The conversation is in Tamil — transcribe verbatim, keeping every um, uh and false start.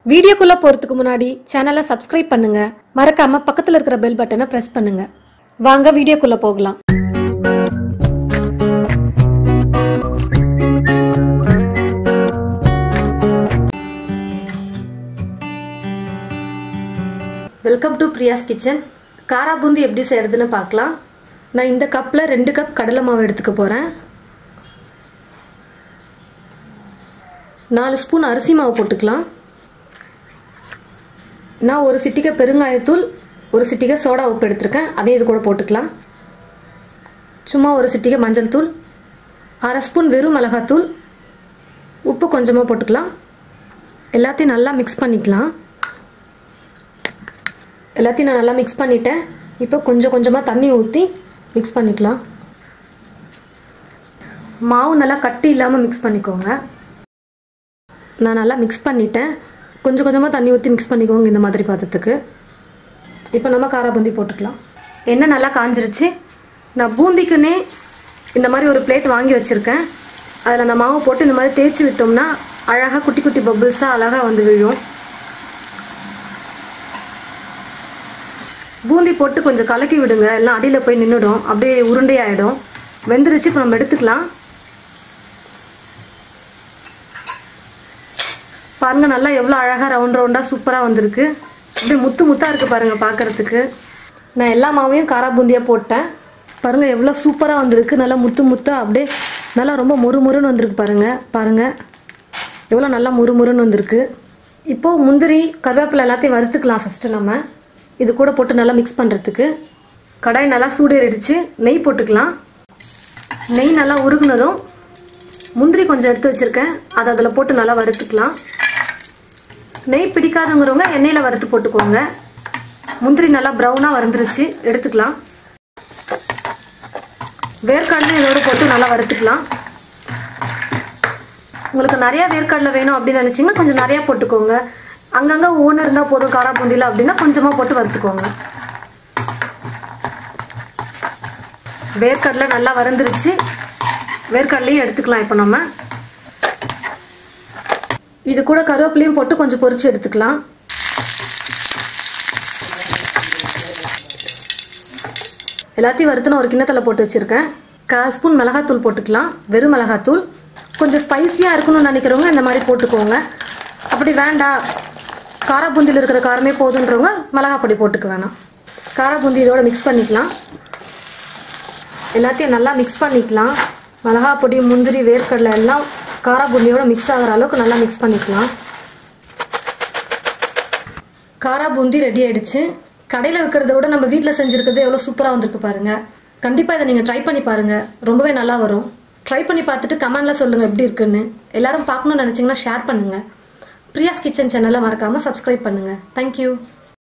வீடியோக்குள்ள போறதுக்கு முன்னாடி சேனலை சப்ஸ்கிரைப் பண்ணுங்க. மறக்காம பக்கத்துல இருக்கிற பெல் பட்டனை பிரஸ் பண்ணுங்க. வாங்க வீடியோக்குள்ள போகலாம். Welcome to Priya's kitchen. Kara boondi எப்படி செய்யறதுன்னு பார்க்கலாம். நான் இந்த கப்ல ரெண்டு கப் கடலை மாவு எடுத்துக்க போறேன். நாலு ஸ்பூன் அரிசி மாவு போட்டுக்கலாம். நான் ஒரு சிட்டிகை பெருங்காயத்தூள், ஒரு சிட்டிகை சோடா உப்பு எடுத்திருக்கேன். அதையும் இது கூட போட்டுக்கலாம். சும்மா ஒரு சிட்டிகை மஞ்சள் தூள், அரை ஸ்பூன் வெறும் மிளகாத்தூள், உப்பு கொஞ்சமாக போட்டுக்கலாம். எல்லாத்தையும் நல்லா மிக்ஸ் பண்ணிக்கலாம். எல்லாத்தையும் நான் நல்லா மிக்ஸ் பண்ணிட்டேன். இப்போ கொஞ்சம் கொஞ்சமாக தண்ணி ஊற்றி மிக்ஸ் பண்ணிக்கலாம். மாவு நல்லா கட்டி இல்லாமல் மிக்ஸ் பண்ணிக்கோங்க. நான் நல்லா மிக்ஸ் பண்ணிட்டேன். கொஞ்சம் கொஞ்சமாக தண்ணி ஊற்றி மிக்ஸ் பண்ணிக்கோங்க இந்த மாதிரி பாத்திரத்துக்கு. இப்போ நம்ம காரா பூந்தி போட்டுக்கலாம். எண்ணெய் நல்லா காஞ்சிருச்சு. நான் பூந்திக்குன்னே இந்த மாதிரி ஒரு பிளேட் வாங்கி வச்சுருக்கேன். அதில் அந்த மாவு போட்டு இந்த மாதிரி தேய்ச்சி விட்டோம்னா அழகாக குட்டி குட்டி பபிள்ஸாக அழகாக வந்து விழும். பூந்தி போட்டு கொஞ்சம் கலக்கி விடுங்க, எல்லாம் அடியில் போய் நின்றுடும், அப்படியே உருண்டையாயிடும். வெந்துருச்சு. இப்போ நம்ம எடுத்துக்கலாம். பாருங்க, நல்லா எவ்வளோ அழகாக ரவுண்ட் ரவுண்டாக சூப்பராக வந்திருக்கு. அப்படியே முத்து முத்தாக இருக்குது பாருங்கள் பார்க்குறதுக்கு. நான் எல்லா மாவையும் காரா பூந்தியாக போட்டேன். பாருங்கள் எவ்வளோ சூப்பராக வந்திருக்கு. நல்லா முத்து முத்தாக அப்படியே நல்லா ரொம்ப மொறு மொறுன்னு வந்திருக்கு பாருங்கள். பாருங்கள் எவ்வளோ நல்லா மொறு மொறுன்னு வந்திருக்கு. இப்போது முந்திரி கருவேப்பிலை எல்லாத்தையும் வறுத்துக்கலாம். ஃபஸ்ட்டு நம்ம இது கூட போட்டு நல்லா மிக்ஸ் பண்ணுறதுக்கு கடாய் நல்லா சூடேறிடுச்சு. நெய் போட்டுக்கலாம். நெய் நல்லா உருகுனதும் முந்திரி கொஞ்சம் எடுத்து வச்சுருக்கேன், அதை அதில் போட்டு நல்லா வறுத்துக்கலாம். நெய் பிடிக்காதுங்கிறவங்க எண்ணெயில் வறுத்து போட்டுக்கோங்க. முந்திரி நல்லா ப்ரௌனாக வறுந்துருச்சு, எடுத்துக்கலாம். வேர்க்கடலை இதோடு போட்டு நல்லா வறுத்துக்கலாம். உங்களுக்கு நிறையா வேர்க்கடலை வேணும் அப்படின்னு நினச்சிங்கன்னா கொஞ்சம் நிறையா போட்டுக்கோங்க. அங்கங்கே ஒவ்வொன்று இருந்தால் போதும் காரா பூந்தியில் அப்படின்னா கொஞ்சமாக போட்டு வறுத்துக்கோங்க. வேர்க்கடலை நல்லா வறுந்துருச்சு. வேர்க்கடலையும் எடுத்துக்கலாம். இப்போ நம்ம இது கூட கருவேப்பிலையும் போட்டு கொஞ்சம் பொரிச்சு எடுத்துக்கலாம். எல்லாத்தையும் வறுத்துன ஒரு கிண்ணத்தில் போட்டு வச்சுருக்கேன். கால் ஸ்பூன் மிளகாத்தூள் போட்டுக்கலாம். வெறும் மிளகாத்தூள். கொஞ்சம் ஸ்பைஸியாக இருக்கணும்னு நினைக்கிறவங்க இந்த மாதிரி போட்டுக்கோங்க. அப்படி வேண்டாம், காரா பூந்தியில் இருக்கிற காரமே போதுன்றவங்க மிளகாய் பொடி போட்டுக்க வேணாம். காரா பூந்தி இதோட மிக்ஸ் பண்ணிக்கலாம். எல்லாத்தையும் நல்லா மிக்ஸ் பண்ணிக்கலாம். மிளகாய் பொடி, முந்திரி, வேர்க்கடலை எல்லாம் காரா பூந்தியோட மிக்ஸ் ஆகிற அளவுக்கு நல்லா மிக்ஸ் பண்ணிக்கலாம். காரா பூந்தி ரெடி ஆயிடுச்சு. கடையில் வைக்கிறத விட நம்ம வீட்டில் செஞ்சுருக்கிறது எவ்வளோ சூப்பராக வந்திருக்கு பாருங்கள். கண்டிப்பாக இதை நீங்கள் ட்ரை பண்ணி பாருங்கள், ரொம்பவே நல்லா வரும். ட்ரை பண்ணி பார்த்துட்டு கமெண்டில் சொல்லுங்கள் எப்படி இருக்குன்னு. எல்லாரும் பார்க்கணும்னு நினச்சிங்கன்னா ஷேர் பண்ணுங்கள். பிரியாஸ் கிச்சன் சேனலை மறக்காமல் சப்ஸ்கிரைப் பண்ணுங்கள். தேங்க்யூ.